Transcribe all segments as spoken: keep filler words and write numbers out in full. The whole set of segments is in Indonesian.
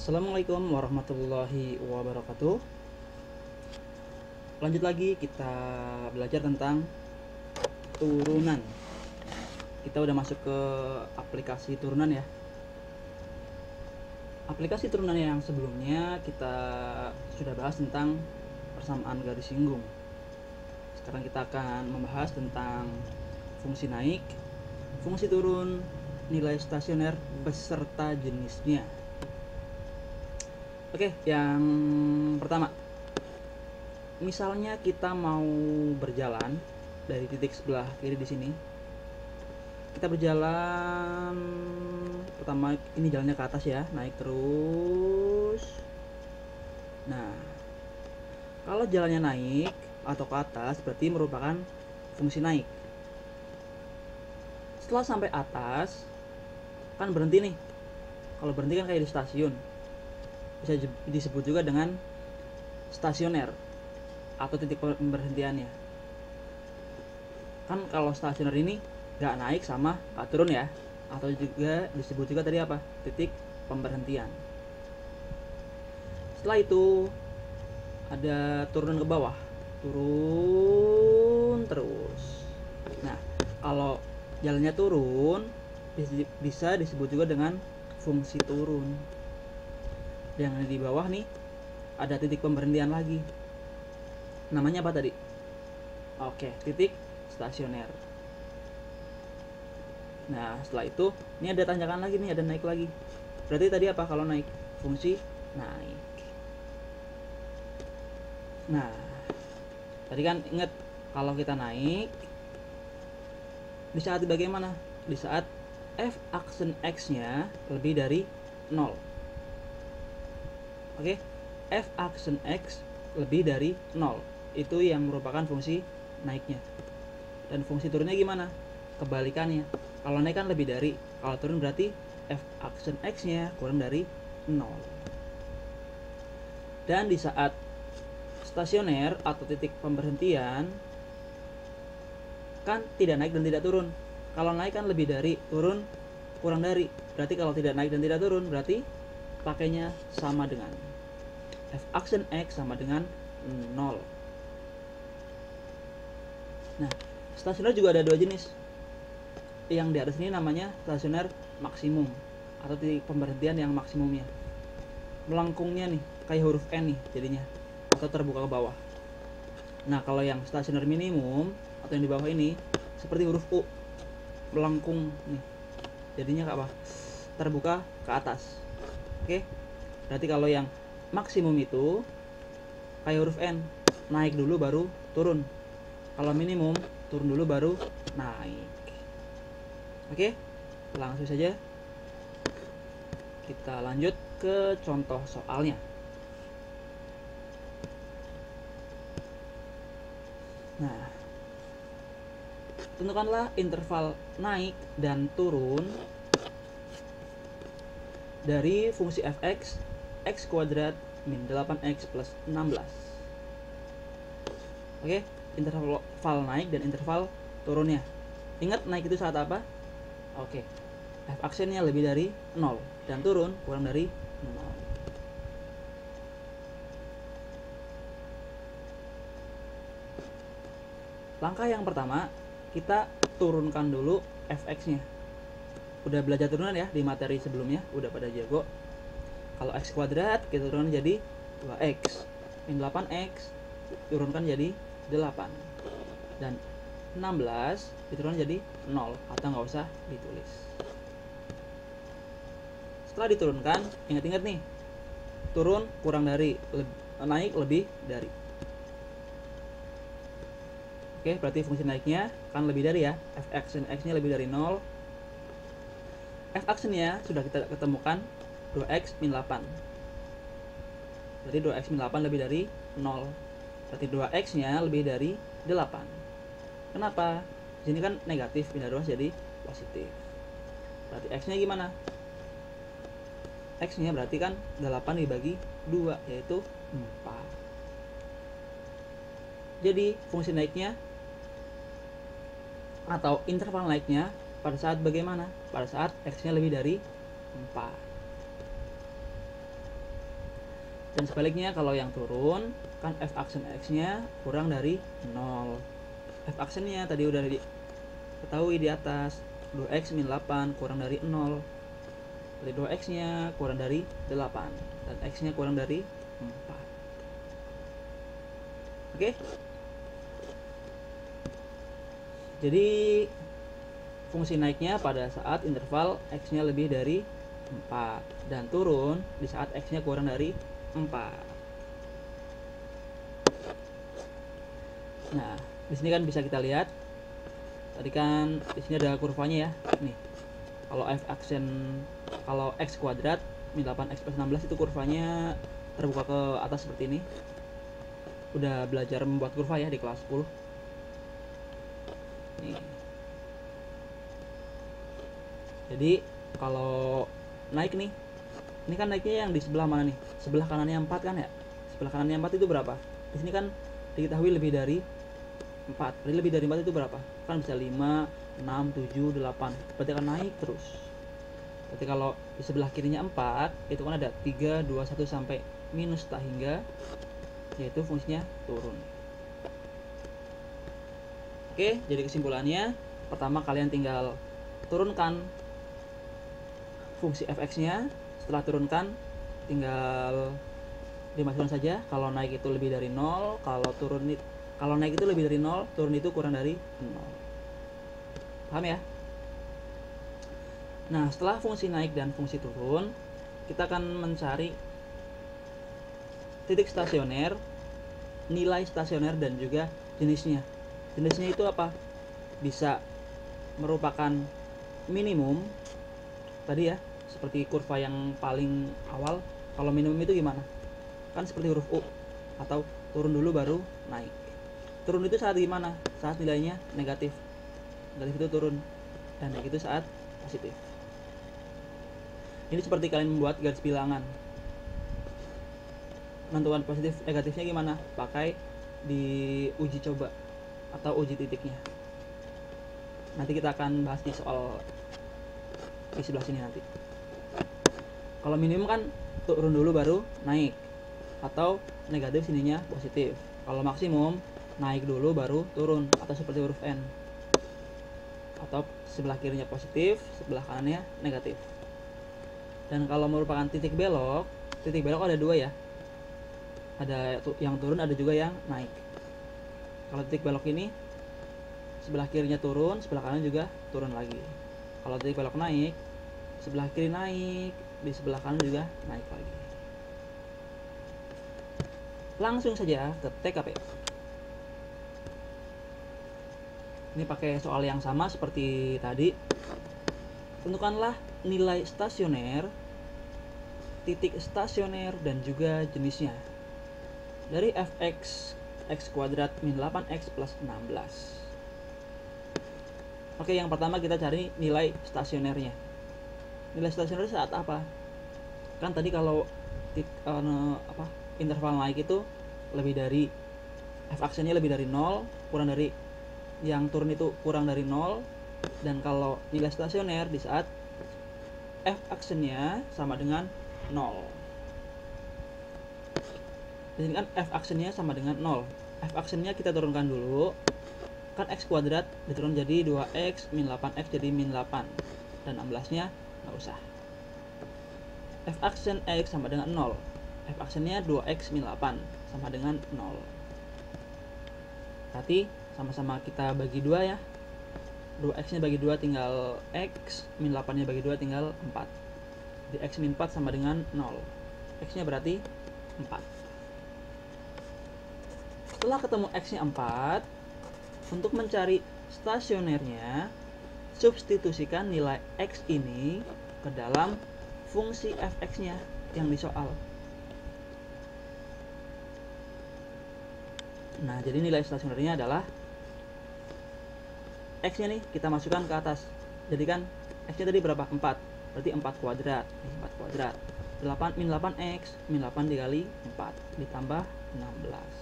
Assalamualaikum warahmatullahi wabarakatuh. Lanjut lagi kita belajar tentang turunan. Kita udah masuk ke aplikasi turunan ya. Aplikasi turunan yang sebelumnya kita sudah bahas tentang persamaan garis singgung. Sekarang kita akan membahas tentang fungsi naik, fungsi turun, nilai stasioner beserta jenisnya. Oke, yang pertama, misalnya kita mau berjalan dari titik sebelah kiri di sini. Kita berjalan, pertama ini jalannya ke atas ya, naik terus. Nah, kalau jalannya naik atau ke atas berarti merupakan fungsi naik. Setelah sampai atas, kan berhenti nih. Kalau berhenti kan kayak di stasiun. Bisa disebut juga dengan stasioner atau titik pemberhentiannya. Kan kalau stasioner ini gak naik sama gak turun ya, atau juga disebut juga tadi apa, titik pemberhentian. Setelah itu ada turunan ke bawah, turun terus. Nah, kalau jalannya turun bisa disebut juga dengan fungsi turun. Yang di bawah nih ada titik pemberhentian lagi, namanya apa tadi? Oke, titik stasioner. Nah, setelah itu ini ada tanjakan lagi nih, ada naik lagi. Berarti tadi apa kalau naik? Fungsi naik. Nah, tadi kan ingat kalau kita naik di saat bagaimana? Di saat f aksen x-nya lebih dari nol. Oke, f aksen x lebih dari nol itu yang merupakan fungsi naiknya. Dan fungsi turunnya gimana? Kebalikannya. Kalau naik kan lebih dari, kalau turun berarti f aksen x-nya kurang dari nol. Dan di saat stasioner atau titik pemberhentian kan tidak naik dan tidak turun. Kalau naik kan lebih dari, turun kurang dari. Berarti kalau tidak naik dan tidak turun berarti pakainya sama dengan f aksen x sama dengan nol. Nah, stasioner juga ada dua jenis. Yang di atas ini namanya stasioner maksimum atau titik pemberhentian yang maksimumnya. Melengkungnya nih kayak huruf N nih jadinya, atau terbuka ke bawah. Nah, kalau yang stasioner minimum atau yang di bawah ini seperti huruf U, melengkung nih. Jadinya apa? Terbuka ke atas. Oke, berarti kalau yang maksimum itu kayak huruf N, naik dulu baru turun. Kalau minimum, turun dulu baru naik. Oke, langsung saja kita lanjut ke contoh soalnya. Nah, tentukanlah interval naik dan turun dari fungsi f(x) x kuadrat min delapan x plus enam belas. Oke, interval naik dan interval turunnya. Ingat naik itu saat apa? Oke, f aksennya lebih dari nol dan turun kurang dari nol. Langkah yang pertama, kita turunkan dulu f(x)-nya. Udah belajar turunan ya di materi sebelumnya, udah pada jago. Kalau x kuadrat kita turunkan jadi dua x, min delapan x turunkan jadi delapan, dan enam belas diturunkan jadi nol atau nggak usah ditulis. Setelah diturunkan, ingat-ingat nih, turun kurang dari, naik lebih dari. Oke, berarti fungsi naiknya kan lebih dari ya, f aksen x-nya lebih dari nol. F aksennya sudah kita ketemukan dua x min delapan. Berarti dua x min delapan lebih dari nol. Berarti dua x-nya lebih dari delapan. Kenapa? Di sini kan negatif, pindah dua jadi positif. Berarti x-nya gimana? X-nya berarti kan delapan dibagi dua, yaitu empat. Jadi fungsi naiknya atau interval naiknya pada saat bagaimana? Pada saat x-nya lebih dari empat. Dan sebaliknya kalau yang turun kan f aksen x-nya kurang dari nol. F aksennya tadi udah diketahui di atas, dua x min delapan kurang dari nol. Jadi dua x-nya kurang dari delapan dan x-nya kurang dari empat. Oke. Jadi fungsi naiknya pada saat interval x-nya lebih dari empat dan turun di saat x-nya kurang dari empat. Nah, di sini kan bisa kita lihat. Tadi kan di sini ada kurvanya ya. Nih. Kalau f aksen kalau x kuadrat min delapan x plus enam belas itu kurvanya terbuka ke atas seperti ini. Udah belajar membuat kurva ya di kelas sepuluh. Nih. Jadi kalau naik nih, ini kan naiknya yang di sebelah mana nih? Sebelah kanannya empat kan ya? Sebelah kanannya empat itu berapa? Di sini kan diketahui lebih dari empat. Berarti lebih dari empat itu berapa? Kan bisa lima, enam, tujuh, delapan. Berarti akan naik terus. Berarti kalau di sebelah kirinya empat, itu kan ada tiga, dua, satu sampai minus tak hingga, yaitu fungsinya turun. Oke, jadi kesimpulannya, pertama kalian tinggal turunkan fungsi f(x)-nya. Setelah turunkan, tinggal dimasukkan saja. Kalau naik itu lebih dari nol, kalau turun kalau naik itu lebih dari nol, turun itu kurang dari nol. Paham ya? Nah, setelah fungsi naik dan fungsi turun, kita akan mencari titik stasioner, nilai stasioner dan juga jenisnya. Jenisnya itu apa? Bisa merupakan minimum tadi ya, seperti kurva yang paling awal. Kalau minimum itu gimana? Kan seperti huruf U, atau turun dulu baru naik. Turun itu saat gimana? Saat nilainya negatif. Negatif itu turun, dan naik itu saat positif. Ini seperti kalian membuat garis bilangan. Menentukan positif negatifnya gimana? Pakai di uji coba atau uji titiknya. Nanti kita akan bahas di soal di sebelah sini nanti. Kalau minimum kan turun dulu baru naik, atau negatif sininya positif. Kalau maksimum naik dulu baru turun, atau seperti huruf N, atau sebelah kirinya positif, sebelah kanannya negatif. Dan kalau merupakan titik belok, titik belok ada dua ya, ada yang turun, ada juga yang naik. Kalau titik belok ini sebelah kirinya turun, sebelah kanan juga turun lagi. Kalau titik belok naik, sebelah kiri naik, di sebelah kanan juga naik lagi. Langsung saja ke T K P. Ini pakai soal yang sama seperti tadi. Tentukanlah nilai stasioner, titik stasioner, dan juga jenisnya dari f(x) x kuadrat min delapan x plus enam belas. Oke, yang pertama kita cari nilai stasionernya. Nilai stasioner saat apa? Kan tadi kalau tik, uh, apa, interval naik itu lebih dari f aksennya lebih dari nol, kurang dari yang turun itu kurang dari nol, dan kalau nilai stasioner di saat f aksennya sama dengan nol. Di sini kan f aksennya sama dengan nol. F aksennya kita turunkan dulu. Kan x kuadrat diturun jadi dua x min delapan x jadi min delapan, dan enam belas-nya nggak usah. F aksen x sama dengan nol. F aksennya dua x min delapan sama dengan nol. Berarti sama-sama kita bagi dua ya. dua x nya bagi dua tinggal x, min delapan nya bagi dua tinggal empat. Jadi x min empat sama dengan nol. X nya berarti empat. Setelah ketemu x nya empat, untuk mencari stasionernya, substitusikan nilai x ini ke dalam fungsi f(x) nya yang disoal. Nah, jadi nilai stasionernya adalah x nya nih kita masukkan ke atas. Jadi kan x nya tadi berapa? empat. Berarti empat kuadrat. empat kuadrat. delapan min delapan x, min delapan dikali empat ditambah enam belas.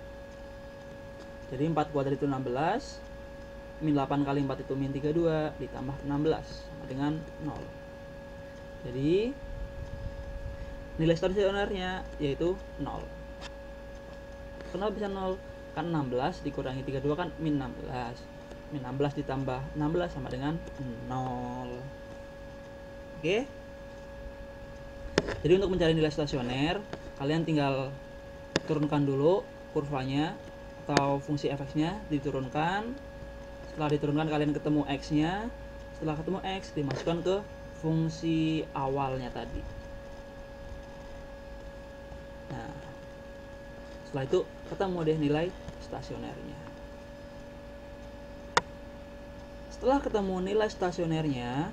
Jadi empat kuadrat itu enam belas, min delapan kali empat itu min tiga puluh dua, ditambah enam belas sama dengan nol. Jadi nilai stasionernya yaitu nol. Kenapa bisa nol? Kan enam belas dikurangi tiga puluh dua kan min enam belas. Min enam belas ditambah enam belas sama dengan nol. Oke. Jadi untuk mencari nilai stasioner, kalian tinggal turunkan dulu kurvanya atau fungsi f(x)-nya diturunkan. Setelah diturunkan kalian ketemu x-nya. Setelah ketemu x dimasukkan ke fungsi awalnya tadi. Nah, setelah itu ketemu deh nilai stasionernya. Setelah ketemu nilai stasionernya,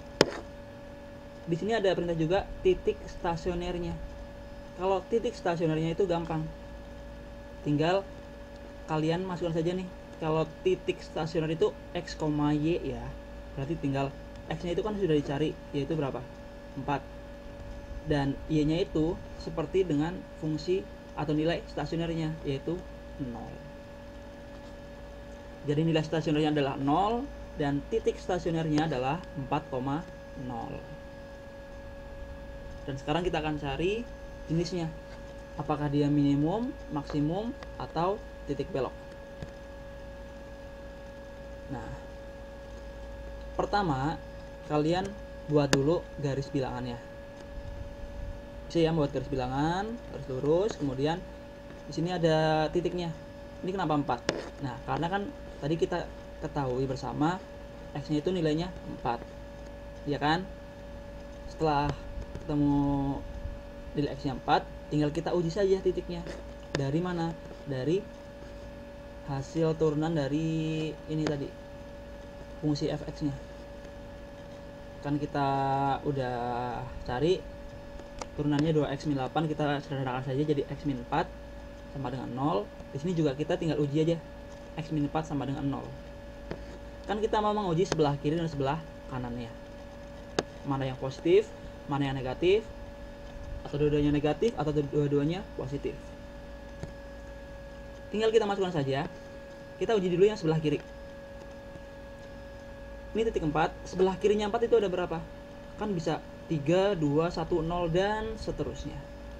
di sini ada perintah juga titik stasionernya. Kalau titik stasionernya itu gampang, tinggal kalian masukkan saja nih. Kalau titik stasioner itu x, y ya, berarti tinggal x-nya itu kan sudah dicari, yaitu berapa? empat. Dan y-nya itu seperti dengan fungsi atau nilai stasionernya, yaitu nol. Jadi nilai stasionernya adalah nol dan titik stasionernya adalah empat koma nol. Dan sekarang kita akan cari jenisnya. Apakah dia minimum, maksimum, atau titik belok. Nah, pertama kalian buat dulu garis bilangannya. Bisa ya buat garis bilangan, garis lurus, kemudian di sini ada titiknya. Ini kenapa empat? Nah, karena kan tadi kita ketahui bersama x-nya itu nilainya empat. Ya kan? Setelah ketemu nilai x-nya empat, tinggal kita uji saja titiknya. Dari mana? Dari hasil turunan dari ini tadi, fungsi f(x)-nya. Kan kita udah cari turunannya dua x min delapan, kita sederhanakan saja jadi x min empat sama dengan nol. Di sini juga kita tinggal uji aja x min empat sama dengan nol. Kan kita mau menguji sebelah kiri dan sebelah kanannya. Mana yang positif, mana yang negatif, atau dua-duanya negatif atau dua-duanya positif. Tinggal kita masukkan saja. Kita uji dulu yang sebelah kiri. Ini titik empat, sebelah kirinya empat itu ada berapa? Kan bisa tiga, dua, satu, nol, dan seterusnya.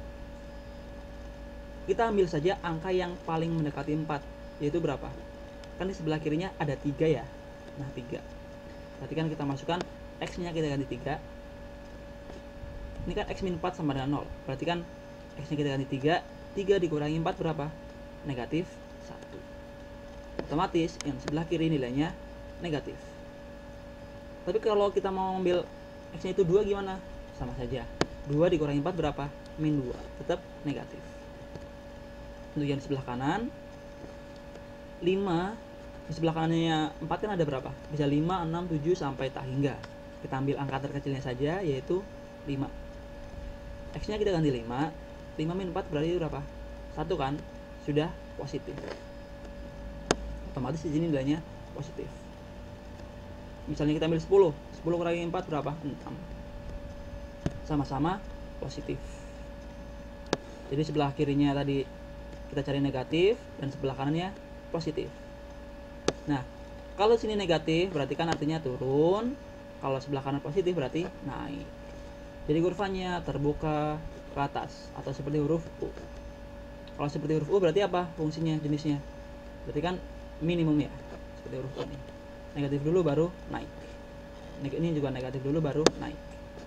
Kita ambil saja angka yang paling mendekati empat, yaitu berapa? Kan di sebelah kirinya ada tiga ya. Nah, tiga. Berarti kan kita masukkan x-nya kita ganti tiga. Ini kan x min empat sama dengan nol. Berarti kan x-nya kita ganti tiga. tiga dikurangi empat berapa? Negatif satu. Otomatis yang sebelah kiri nilainya negatif. Tapi kalau kita mau ambil x-nya itu dua gimana? Sama saja. dua dikurangi empat berapa? Min dua. Tetap negatif. Untuk yang sebelah kanan, lima. Di sebelah kanannya empat kan ada berapa? Bisa lima, enam, tujuh, sampai tak hingga. Kita ambil angka terkecilnya saja, yaitu lima. X-nya kita ganti lima. lima min empat berarti berapa? satu kan? Sudah positif. Otomatis di sini nilainya positif. Misalnya kita ambil sepuluh. sepuluh kurangi empat berapa? enam. Sama-sama positif. Jadi sebelah kirinya tadi kita cari negatif dan sebelah kanannya positif. Nah, kalau sini negatif berarti kan artinya turun. Kalau sebelah kanan positif berarti naik. Jadi kurvanya terbuka ke atas atau seperti huruf U. Kalau seperti huruf U berarti apa fungsinya, jenisnya? Berarti kan minimum ya. Seperti huruf U ini. Negatif dulu baru naik. Ini juga negatif dulu baru naik.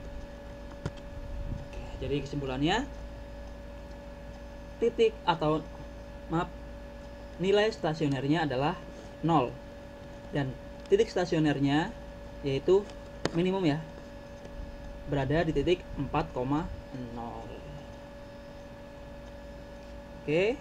Oke, jadi kesimpulannya titik atau maaf nilai stasionernya adalah nol dan titik stasionernya yaitu minimum ya, berada di titik empat koma nol. Oke,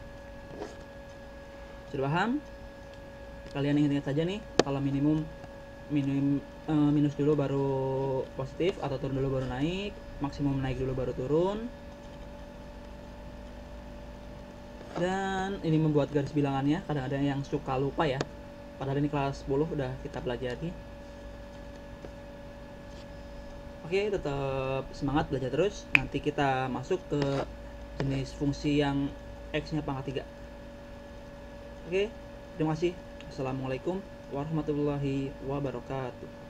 sudah paham? Kalian ingat-ingat saja nih, kalau minimum minimum eh, minus dulu baru positif atau turun dulu baru naik, maksimum naik dulu baru turun. Dan ini membuat garis bilangannya, kadang ada yang suka lupa ya, padahal ini kelas sepuluh udah kita pelajari. Oke, tetap semangat belajar terus. Nanti kita masuk ke jenis fungsi yang x-nya pangkat tiga. Oke, terima kasih. Assalamualaikum warahmatullahi wabarakatuh.